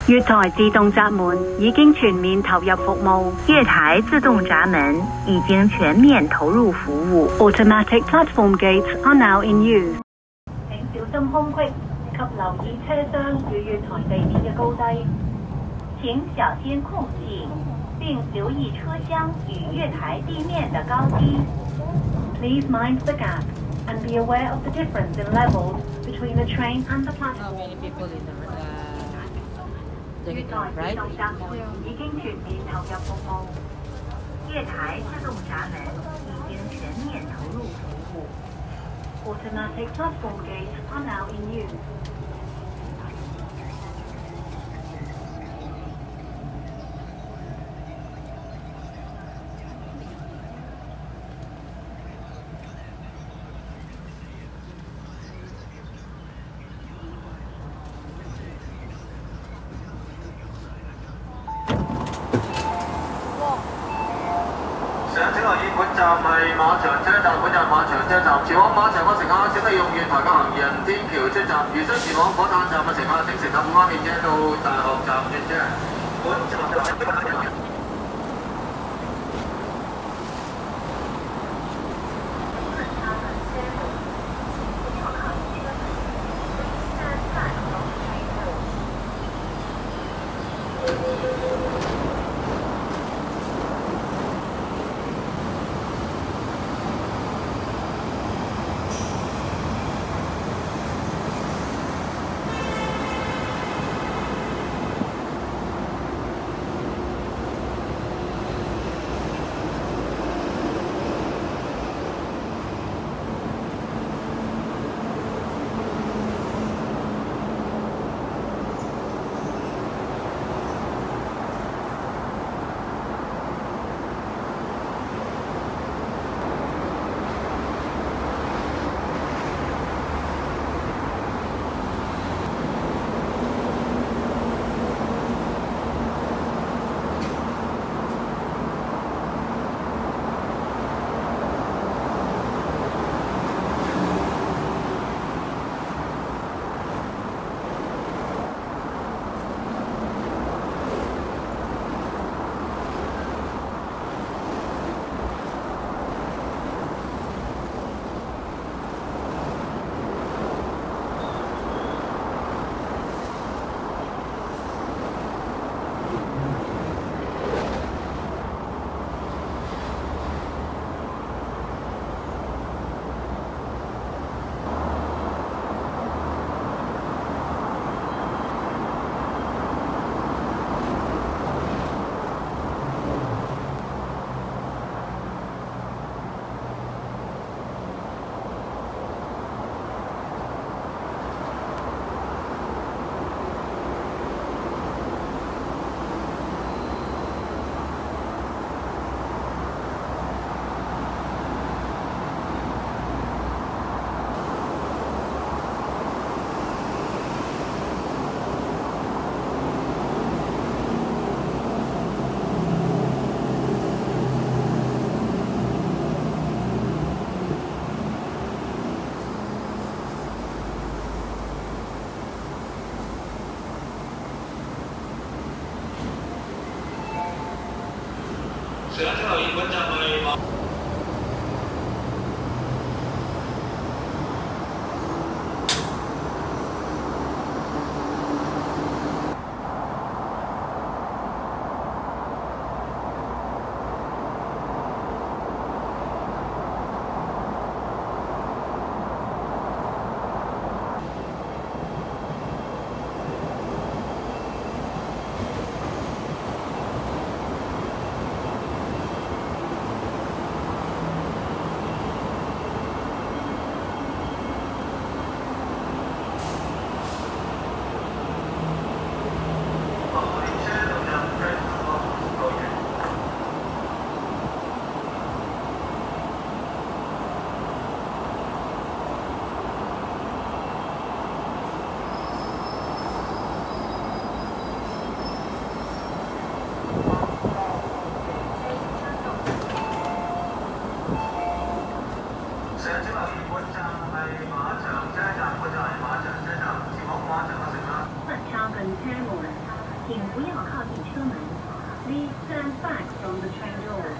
月台自动闸门已经全面投入服务。 月台自动闸门已经全面投入服务。 Automatic platform gates are now in use。请小心空隙及留意车厢与月台地面嘅高低。 请小心空隙，并留意车厢与月台地面的高低。 Please mind the gap and be aware of the difference in levels between the train and the platform. How many people in the 月台自动闸门已经全面投入服务。月台自动闸门已经全面投入服务。 Automatic platform gates are now in use。 上請留意，本站係馬場車站，本站馬場車站，前往馬場嘅乘客請利用月台嘅行人天橋出站，如需前往火炭站嘅乘客請乘搭本灣列車到大學站轉車。本站上車留意，本站係馬。 不要靠近车门。Please stand back from the train door.